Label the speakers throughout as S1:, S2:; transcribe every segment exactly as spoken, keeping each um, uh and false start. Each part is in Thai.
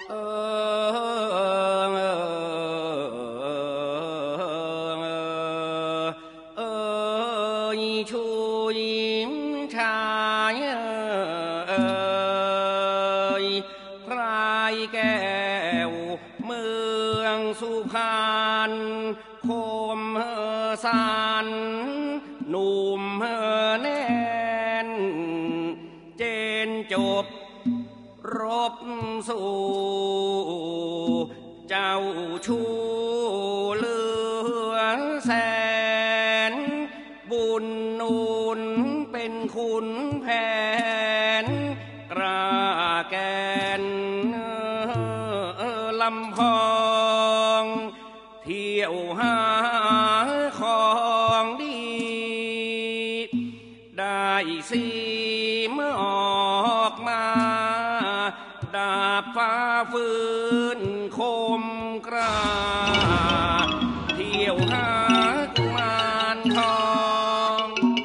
S1: เออเออชูยิ้มชายเอยพรายแก้วเมืองสุพรรณคมสันหนุ่มแน่นเจนจบรบสู่เจ้าชูเลือแสนบุญนูนเป็นคุณแผนกระแกนลำพองเที่ยวหาของดีได้สีเมื่อออกมาดาบฟ้าฟื้นคมกล้าเที่ยวหากุมารทอง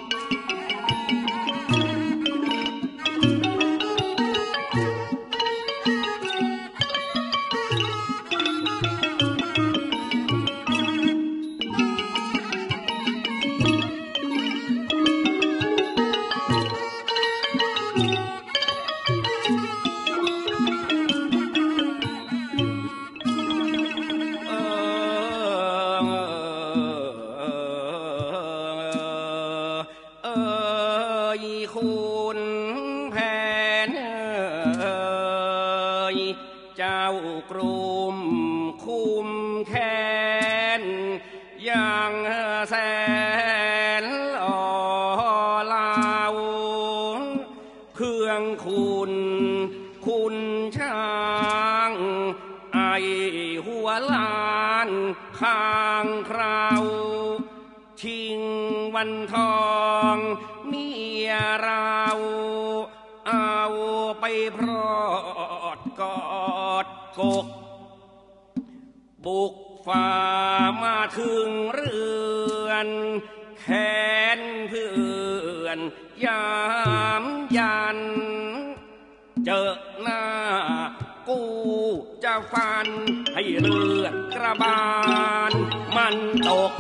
S1: คุณแผนเอ่ยเจ้ากรุมคุมแขนอย่างแสนอ่อลาวเครื่องคุณคุณช่างไอหัวล้านข้างคราวชิงวันทองเมียเราเอาไปพรอดกอดกกบุกฝ่ามาถึงเรือนแขนเพื่อนยามยันเจอหน้ากูจะฟันให้เลือดกระบาลมันตก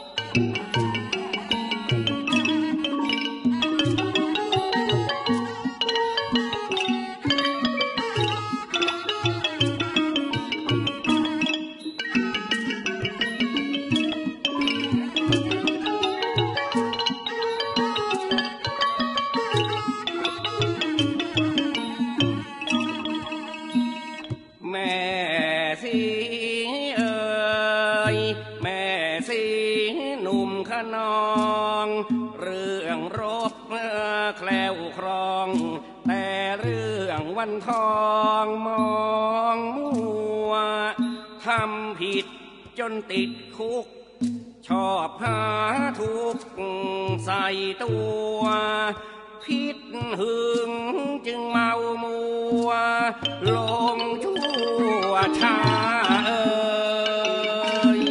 S1: แม่สีเอ๋ยแม่สีหนุ่มขนองเรื่องรบแคล้วครองแต่เรื่องวันทองมองมัวทำผิดจนติดคุกชอบหาทุกข์ใส่ตัวพิษหึงจึงเมามัวลงชั่วช้าเอ่ย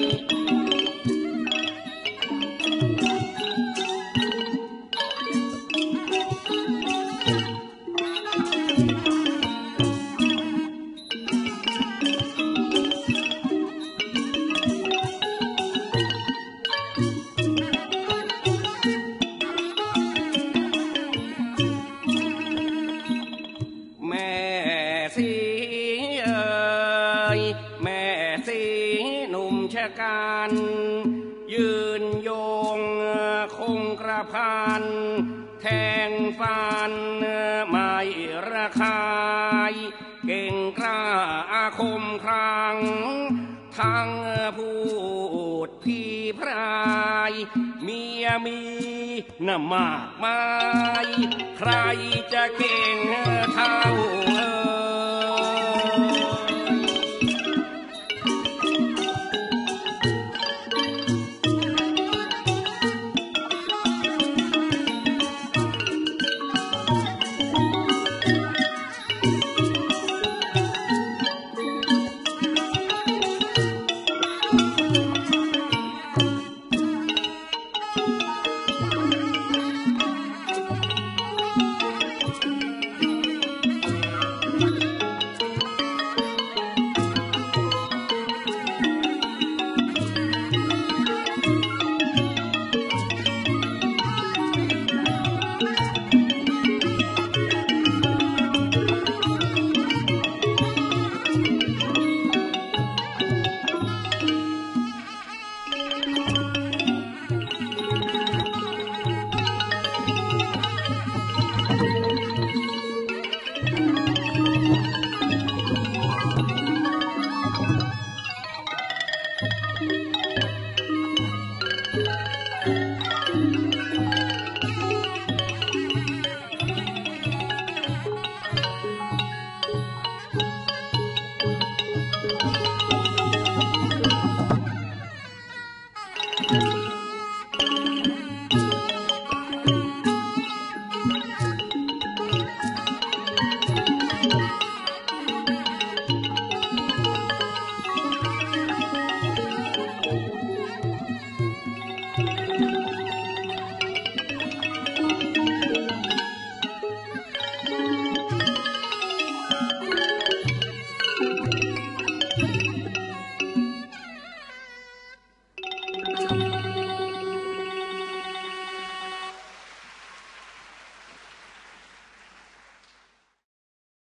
S1: แม่สีเอ๋ยแม่สีหนุ่มชะกันยืนโยงคงกระพันแทงฟันไม่ระคายเก่งกล้าอาคมครังทั้งพูดพี่พรายเมียมีน่ะมากมายใครจะเก่งเท่า